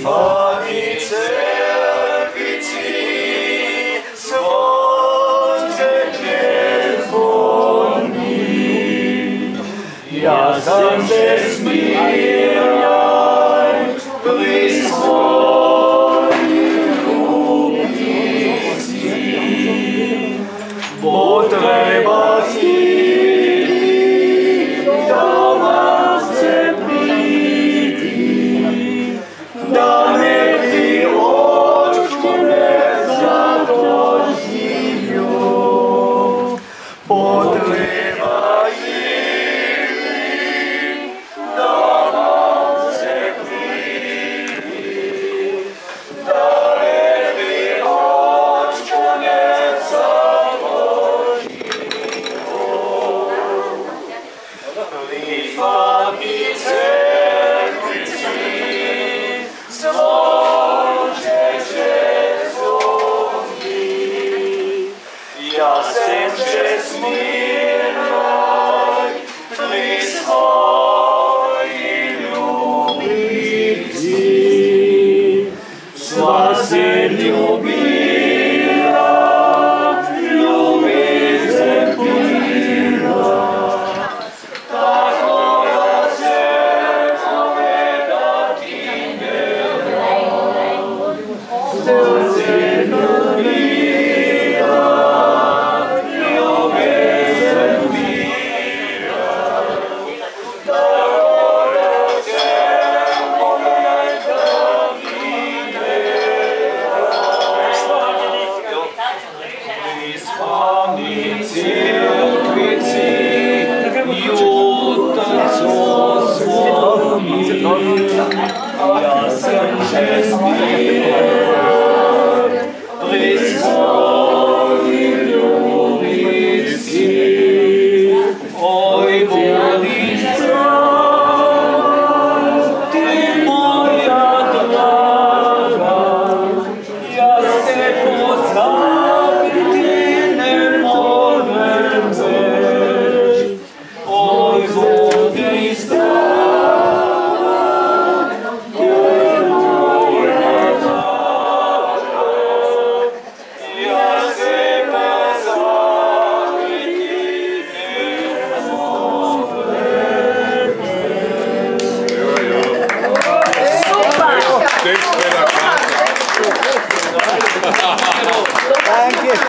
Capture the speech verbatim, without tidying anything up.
Fani cerkvici, zvonce zvoni. Ja sam se smiran pri svojim ljubnici. Potreba citi, da vam se priti, da me ti očkune za to življo. Potreba citi, da vam se priti, da me ti očkune za to življo. Fani cerkvici, zvonce zvoni. Ja sem še smiraj pri svoji ljubici. Sva se ljubila, ljubezen pila. Tako da se povedati ne dam. Srce ljubila, ljubezen pila. Tako da se povedati ne dam. Pri Fani cerkvici jutarnjo zvoni. Ja sem že smiren pri svoji ljubici. Oj, bodi zdrav, ti moja draga, jaz te pozabiti ne morem več. Oj, bodi zdrava, ti moja draga, jaz te pozabiti ne morem več. Thank you.